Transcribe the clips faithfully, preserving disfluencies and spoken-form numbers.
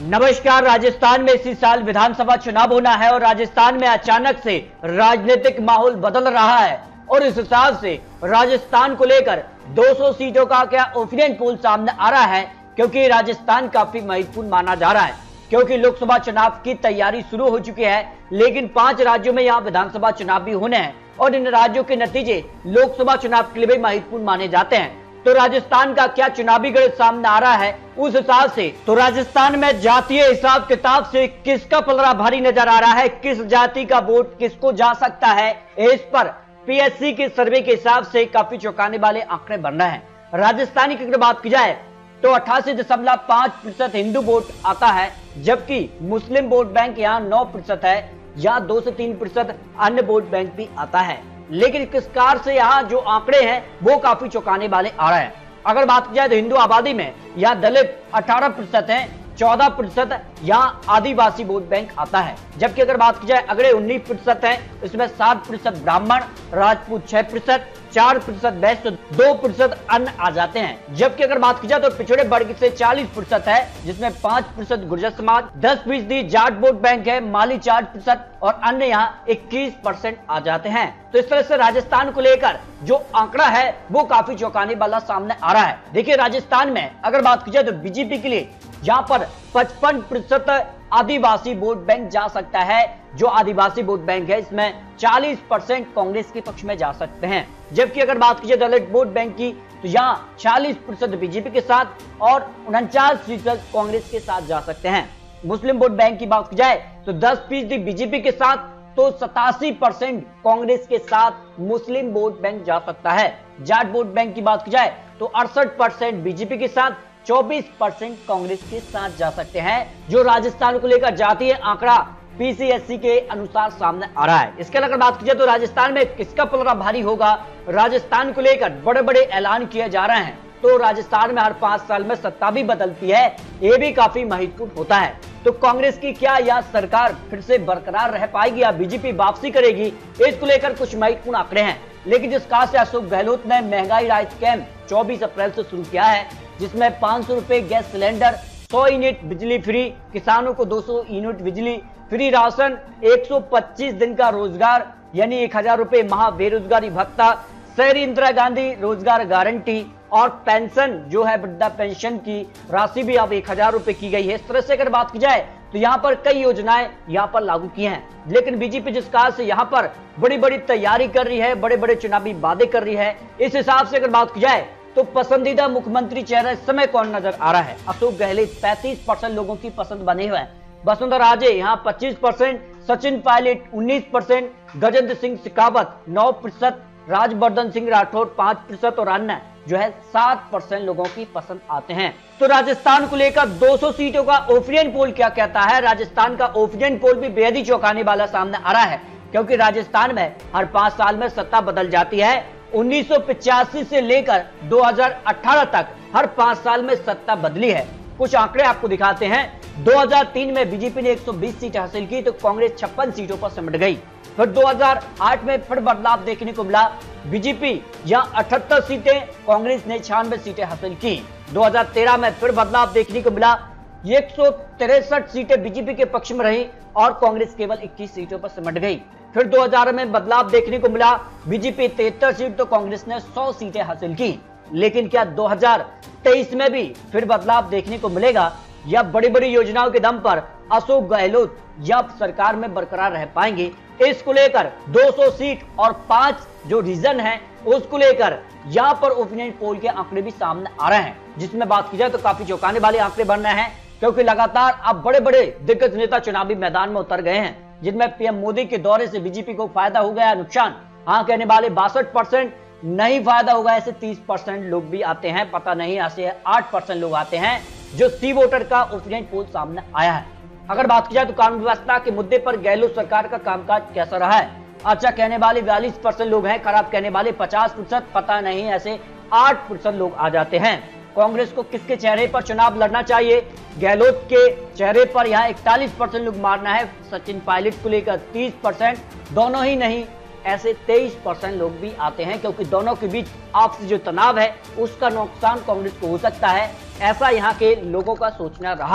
नमस्कार। राजस्थान में इसी साल विधानसभा चुनाव होना है और राजस्थान में अचानक से राजनीतिक माहौल बदल रहा है और इस हिसाब से राजस्थान को लेकर दो सौ सीटों का क्या ओपिनियन पोल सामने आ रहा है, क्योंकि राजस्थान काफी महत्वपूर्ण माना जा रहा है, क्योंकि लोकसभा चुनाव की तैयारी शुरू हो चुकी है। लेकिन पांच राज्यों में यहाँ विधानसभा चुनाव भी होने हैं और इन राज्यों के नतीजे लोकसभा चुनाव के लिए भी महत्वपूर्ण माने जाते हैं। तो राजस्थान का क्या चुनावी गणित सामने आ रहा है उस हिसाब से तो राजस्थान में जातीय हिसाब किताब से किसका पलड़ा भारी नजर आ रहा है, किस जाति का वोट किसको जा सकता है, इस पर पीएससी के सर्वे के हिसाब से काफी चौंकाने वाले आंकड़े बन रहे हैं। राजस्थान की अगर बात की जाए तो अट्ठासी दशमलव पांच प्रतिशत हिंदू वोट आता है, जबकि मुस्लिम वोट बैंक यहाँ नौ प्रतिशत है, यहाँ दो से तीन प्रतिशत अन्य वोट बैंक भी आता है। लेकिन किस कार से यहाँ जो आंकड़े हैं वो काफी चौंकाने वाले आ रहे हैं। अगर बात की जाए तो हिंदू आबादी में यहाँ दलित अठारह प्रतिशत है, चौदह प्रतिशत यहाँ आदिवासी वोट बैंक आता है, जबकि अगर बात की जाए अगड़े उन्नीस प्रतिशत है, इसमें सात प्रतिशत ब्राह्मण, राजपूत छह प्रतिशत, चार प्रतिशत वैश्य, दो प्रतिशत अन्य आ जाते हैं। जबकि अगर बात की जाए तो पिछड़े वर्ग से चालीस प्रतिशत है, जिसमें पांच प्रतिशत गुर्जर समाज, दस फीसदी जाट वोट बैंक है, माली चार प्रतिशत और अन्य यहाँ इक्कीस परसेंट आ जाते हैं। तो इस तरह से राजस्थान को लेकर जो आंकड़ा है वो काफी चौंकाने वाला सामने आ रहा है। देखिए, राजस्थान में अगर बात की जाए तो बीजेपी के लिए यहाँ पर पचपन प्रतिशत आदिवासी वोट बैंक जा सकता है। जो आदिवासी वोट बैंक है इसमें चालीस परसेंट कांग्रेस के पक्ष में जा सकते हैं, जबकि अगर बात की जाए दलित वोट बैंक की तो यहाँ चालीस प्रतिशत बीजेपी के साथ और उनचास फीसद कांग्रेस के साथ जा सकते हैं। मुस्लिम वोट बैंक की बात की जाए तो दस फीसदी बीजेपी के साथ तो सतासी परसेंट कांग्रेस के साथ मुस्लिम वोट बैंक जा सकता है। जाट वोट बैंक की बात की जाए तो अड़सठ परसेंट बीजेपी के साथ, चौबीस परसेंट कांग्रेस के साथ जा सकते हैं। जो राजस्थान को लेकर जातीय आंकड़ा पीसीएससी के अनुसार सामने आ रहा है। इसके अलावा बात की जाए तो राजस्थान में किसका पलड़ा भारी होगा, राजस्थान को लेकर बड़े बड़े ऐलान किए जा रहे हैं। तो राजस्थान में हर पांच साल में सत्ता भी बदलती है, ये भी काफी महत्वपूर्ण होता है। तो कांग्रेस की क्या यह सरकार फिर से बरकरार रह पाएगी या बीजेपी वापसी करेगी, इसको लेकर कुछ महत्वपूर्ण आंकड़े हैं। लेकिन जिस कहा से अशोक गहलोत ने महंगाई राहत कैंप चौबीस अप्रैल से शुरू किया है, जिसमें पांच सौ रुपए गैस सिलेंडर, सौ यूनिट बिजली फ्री, किसानों को दो सौ यूनिट बिजली फ्री, राशन, एक सौ पच्चीस दिन का रोजगार यानी एक हजार रुपए महा बेरोजगारी भत्ता, शहरी इंदिरा गांधी रोजगार गारंटी और पेंशन जो है वृद्धा पेंशन की राशि भी अब एक हजार रुपए की गई है। इस तरह से अगर बात की जाए तो यहाँ पर कई योजनाएं यहाँ पर लागू की हैं। लेकिन बीजेपी जिस काल से यहाँ पर बड़ी बड़ी तैयारी कर रही है, बड़े बड़े चुनावी वादे कर रही है, इस हिसाब से अगर बात की जाए तो पसंदीदा मुख्यमंत्री चेहरा इस समय कौन नजर आ रहा है। अशोक गहलोत पैंतीस परसेंट लोगों की पसंद बने हुए हैं, वसुंधरा राजे यहाँ पच्चीस परसेंट, सचिन पायलट उन्नीस परसेंट, गजेंद्र सिंह शेखावत नौ प्रतिशत, राजवर्धन सिंह राठौर पांच प्रतिशत और अन्य जो है सात परसेंट लोगों की पसंद आते हैं। तो राजस्थान को लेकर दो सौ सीटों का ओपिनियन पोल क्या कहता है। राजस्थान का ओपिनियन पोल भी बेहद ही चौंकाने वाला सामने आ रहा है, क्योंकि राजस्थान में हर पांच साल में सत्ता बदल जाती है। उन्नीस सौ पिचासी से लेकर दो हजार अठारह तक हर पांच साल में सत्ता बदली है। कुछ आंकड़े आपको दिखाते हैं। दो हजार तीन में बीजेपी ने एक सौ बीस सीटें हासिल की तो कांग्रेस छप्पन सीटों पर सिमट गई। फिर दो हजार आठ में फिर बदलाव देखने को मिला, बीजेपी यहाँ अठहत्तर सीटें, कांग्रेस ने छियानवे सीटें हासिल की। दो हजार तेरह में फिर बदलाव देखने को मिला, एक सौ तिरसठ सीटें बीजेपी के पक्ष में रही और कांग्रेस केवल इक्कीस सीटों पर सिमट गई। फिर दो हजार में बदलाव देखने को मिला, बीजेपी तिहत्तर सीट तो कांग्रेस ने सौ सीटें हासिल की। लेकिन क्या दो हजार तेईस में भी फिर बदलाव देखने को मिलेगा या बड़ी बड़ी योजनाओं के दम पर अशोक गहलोत या सरकार में बरकरार रह पाएंगे, इसको लेकर दो सौ सीट और पांच जो रीजन है उसको लेकर यहाँ पर ओपिनियन पोल के आंकड़े भी सामने आ रहे हैं, जिसमें बात की जाए तो काफी चौंकाने वाले आंकड़े बन रहे हैं, क्योंकि लगातार अब बड़े बड़े दिग्गज नेता चुनावी मैदान में उतर गए हैं, जिनमें पीएम मोदी के दौरे से बीजेपी को फायदा हो गया, नुकसान हाँ कहने वाले बासठ परसेंट, नहीं फायदा होगा ऐसे तीस परसेंट लोग भी आते हैं, पता नहीं ऐसे आठ परसेंट लोग आते हैं। जो सी वोटर का ओपिनियन पोल सामने आया है। अगर बात की जाए तो कानून व्यवस्था के मुद्दे पर गहलोत सरकार का कामकाज कैसा रहा है, अच्छा कहने वाले बयालीस परसेंट लोग हैं, खराब कहने वाले पचास प्रतिशत, पता नहीं ऐसे आठ प्रतिशत लोग आ जाते हैं। कांग्रेस को किसके चेहरे पर चुनाव लड़ना चाहिए, गहलोत के चेहरे पर यहाँ इकतालीस परसेंट लोग मारना है, सचिन पायलट को लेकर तीस परसेंट, दोनों ही नहीं ऐसे तेईस परसेंट लोग भी आते हैं, क्योंकि दोनों के बीच आपसी जो तनाव है उसका नुकसान कांग्रेस को हो सकता है, ऐसा यहाँ के लोगों का सोचना रहा है।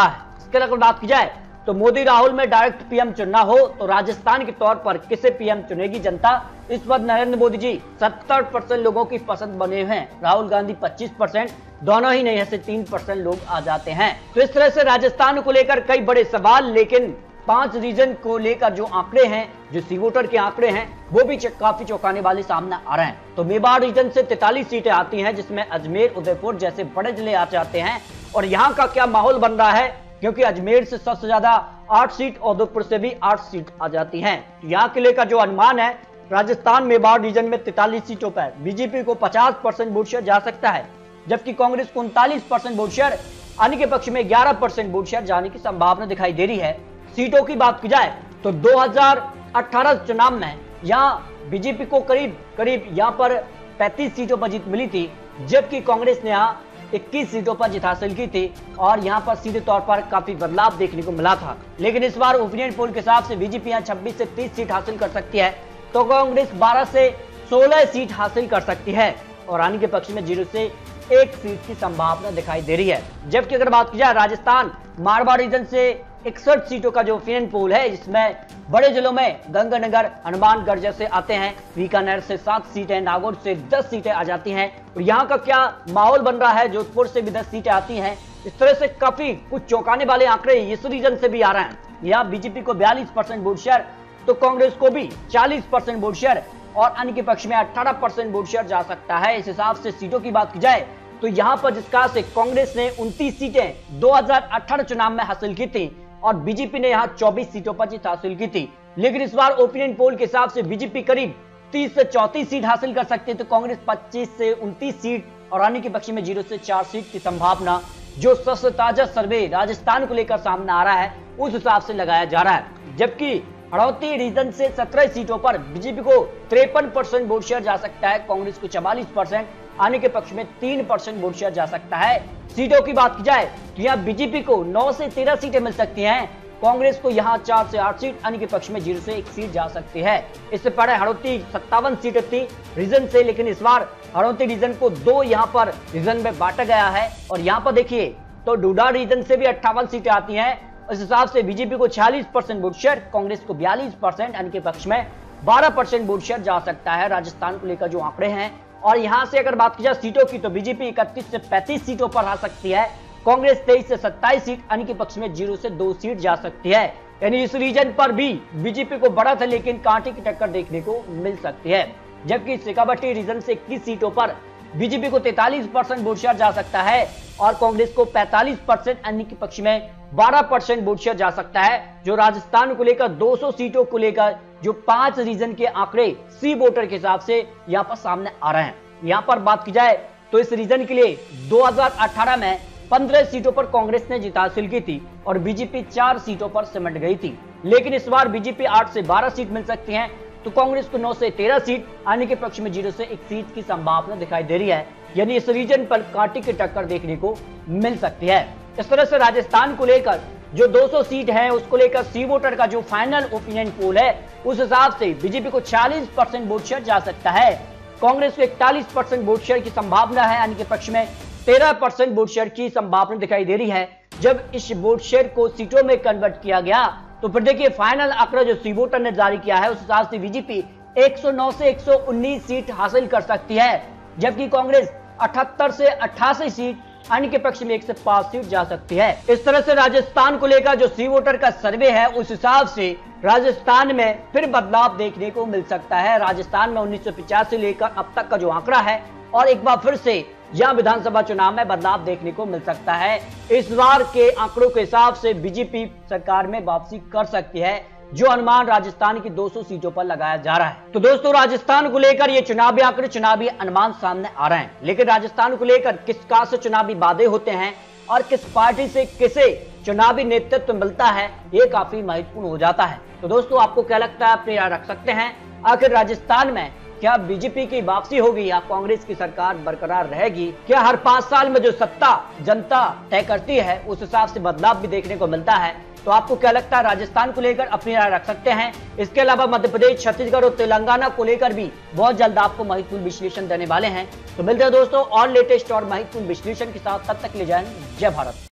इसके अगर बात की जाए तो मोदी राहुल में डायरेक्ट पीएम चुनना हो तो राजस्थान के तौर पर किसे पीएम चुनेगी जनता? इस वक्त नरेंद्र मोदी जी सत्तर परसेंट लोगों की पसंद बने हुए हैं, राहुल गांधी पच्चीस परसेंट, दोनों ही नहीं ऐसे तीन परसेंट लोग आ जाते हैं। तो इस तरह से राजस्थान को लेकर कई बड़े सवाल, लेकिन पांच रीजन को लेकर जो आंकड़े हैं, जो सी वोटर के आंकड़े हैं, वो भी काफी चौंकाने वाले सामने आ रहे हैं। तो मेवाड़ रीजन से तैंतालीस सीटें आती हैं, जिसमें अजमेर, उदयपुर जैसे बड़े जिले आ जाते हैं। और यहाँ का क्या माहौल बन रहा है, क्योंकि अजमेर से सबसे ज्यादा आठ सीट और उदयपुर से भी आठ सीट आ जाती हैं। यहाँ के लेकर जो अनुमान है, राजस्थान मेवाड़ रीजन में तैंतालीस सीटों पर बीजेपी को पचास परसेंट वोट शेयर जा सकता है, जबकि कांग्रेस को उनतालीस परसेंट वोट शेयर, अन्य के पक्ष में ग्यारह परसेंट वोट शेयर जाने की संभावना दिखाई दे रही है। सीटों की बात की जाए तो दो हज़ार अठारह चुनाव में यहाँ बीजेपी को करीब करीब यहाँ पर पैंतीस सीटों पर जीत मिली थी, जबकि कांग्रेस ने यहाँ इक्कीस सीटों पर जीत हासिल की थी और यहाँ पर सीधे तौर पर काफी बदलाव देखने को मिला था। लेकिन इस बार ओपिनियन पोल के हिसाब से बीजेपी यहाँ छब्बीस से तीस सीट हासिल कर सकती है, तो कांग्रेस बारह से सोलह सीट हासिल कर सकती है और रानी के पक्ष में जीरो से एक सीट की संभावना दिखाई दे रही है। जबकि अगर बात की जाए राजस्थान मारवाड़ रीजन से इकसठ सीटों का जो ओपिनियन पोल है, इसमें बड़े जिलों में गंगानगर, हनुमानगढ़ जैसे आते हैं, बीकानेर से सात सीटें, नागौर से दस सीटें आ जाती हैं। और यहाँ का क्या माहौल बन रहा है, जोधपुर से भी दस सीटें आती हैं। इस तरह से काफी कुछ चौंकाने वाले आंकड़े इस रीजन से भी आ रहे हैं। यहाँ बीजेपी को बयालीस परसेंट वोट शेयर, तो कांग्रेस को भी चालीस परसेंट वोट शेयर और अन्य के पक्ष में अठारह परसेंट वोट शेयर जा सकता है। इस हिसाब से सीटों की बात की जाए तो यहाँ पर जिसका से कांग्रेस ने उनतीस सीटें दो हज़ार अठारह चुनाव में हासिल की थी और बीजेपी ने यहाँ चौबीस सीटों पर जीत हासिल की थी। लेकिन इस बार ओपिनियन पोल के हिसाब से बीजेपी करीब तीस से चौंतीस सीट हासिल कर सकती है, तो कांग्रेस पच्चीस से उनतीस सीट और अन्य के पक्ष में जीरो से चार सीट की संभावना, जो सबसे ताजा सर्वे राजस्थान को लेकर सामने आ रहा है, उस हिसाब से लगाया जा रहा है। जबकि हड़ौती रीजन से सत्रह सीटों पर बीजेपी को तिरपन परसेंट वोट शेयर जा सकता है, कांग्रेस को चवालीस परसेंट, आने के पक्ष में तीन परसेंट वोट शेयर जा सकता है। सीटों की बात की जाए तो यहाँ बीजेपी को नौ से तेरह सीटें मिल सकती हैं, कांग्रेस को यहाँ चार से आठ सीट, अन्य के पक्ष में जीरो से एक सीट जा सकती है। इससे पहले हड़ौती सत्तावन सीटें थी रीजन से, लेकिन इस बार हड़ौती रीजन को दो यहाँ पर रीजन में बांटा गया है और यहाँ पर देखिए तो डूडा रीजन से भी अट्ठावन सीटें आती हैं। इस हिसाब से बीजेपी को छियालीस परसेंट वोट शेयर, कांग्रेस को बयालीस परसेंट, अन्य के पक्ष में बारह परसेंट वोट शेयर जा सकता है। राजस्थान को लेकर जो आंकड़े हैं, और यहां से अगर बात की जाए सीटों की तो बीजेपी इकतीस से पैंतीस सीटों पर आ सकती है, कांग्रेस तेईस से सत्ताईस सीट, अन्य के पक्ष में जीरो से दो सीट जा सकती है। यानी इस रीजन पर भी बीजेपी को बढ़त है, लेकिन कांटे की टक्कर देखने को मिल सकती है। जबकि शेखावटी रीजन से इक्कीस सीटों पर बीजेपी को तैंतालीस परसेंट वोट शेयर जा सकता है और कांग्रेस को पैंतालीस परसेंट, अन्य के पक्ष में बारह परसेंट वोट शेयर जा सकता है। जो राजस्थान को लेकर दो सौ सीटों को लेकर जो पांच रीजन के आंकड़े सी वोटर के हिसाब से यहाँ पर सामने आ रहे हैं। यहाँ पर बात की जाए तो इस रीजन के लिए दो हज़ार अठारह में पंद्रह सीटों पर कांग्रेस ने जीत हासिल की थी और बीजेपी चार सीटों पर सिमट गई थी। लेकिन इस बार बीजेपी आठ से बारह सीट मिल सकती है, तो कांग्रेस को नौ से तेरह सीट, अन्य के पक्ष में जीरो से एक सीट की संभावना दिखाई दे रही है। यानी इस रीजन पर कांटे की टक्कर देखने को मिल सकती है। इस तरह से राजस्थान को लेकर जो दो सौ सीट है, उसको लेकर सी वोटर का जो फाइनल ओपिनियन पोल है, उस हिसाब से बीजेपी को छियालीस परसेंट वोट शेयर जा सकता है, कांग्रेस को इकतालीस परसेंट वोट शेयर की संभावना है, अन्य के पक्ष में तेरह परसेंट वोट शेयर की संभावना दिखाई दे रही है। जब इस वोट शेयर को सीटों में कन्वर्ट किया गया तो फिर देखिए फाइनल आंकड़ा जो सी वोटर ने जारी किया है, उस हिसाब से बीजेपी एक सौ नौ से एक सौ उन्नीस सीट हासिल कर सकती है, जबकि कांग्रेस अठहत्तर से अट्ठासी सीट, अन्य के पक्ष में एक से पांच सीट जा सकती है। इस तरह से राजस्थान को लेकर जो सी वोटर का सर्वे है, उस हिसाब से राजस्थान में फिर बदलाव देखने को मिल सकता है। राजस्थान में उन्नीस सौ पिचासी लेकर अब तक का जो आंकड़ा है, और एक बार फिर से यह विधानसभा चुनाव में बदलाव देखने को मिल सकता है। इस बार के आंकड़ों के हिसाब से बीजेपी सरकार में वापसी कर सकती है, जो अनुमान राजस्थान की दो सौ सीटों पर लगाया जा रहा है। तो दोस्तों, राजस्थान को लेकर ये चुनावी आंकड़े, चुनावी अनुमान सामने आ रहे हैं, लेकिन राजस्थान को लेकर किस का से चुनावी वादे होते हैं और किस पार्टी से किसे चुनावी नेतृत्व मिलता है, ये काफी महत्वपूर्ण हो जाता है। तो दोस्तों, आपको क्या लगता है, अपनी राय रख सकते हैं। आखिर राजस्थान में क्या बीजेपी की वापसी होगी या कांग्रेस की सरकार बरकरार रहेगी? क्या हर पांच साल में जो सत्ता जनता तय करती है, उस हिसाब से बदलाव भी देखने को मिलता है? तो आपको क्या लगता है, राजस्थान को लेकर अपनी राय रख सकते हैं। इसके अलावा मध्य प्रदेश, छत्तीसगढ़ और तेलंगाना को लेकर भी बहुत जल्द आपको महत्वपूर्ण विश्लेषण देने वाले हैं। तो मिलते हैं दोस्तों और लेटेस्ट और महत्वपूर्ण विश्लेषण के साथ, तब तक ले जाएं। जय भारत।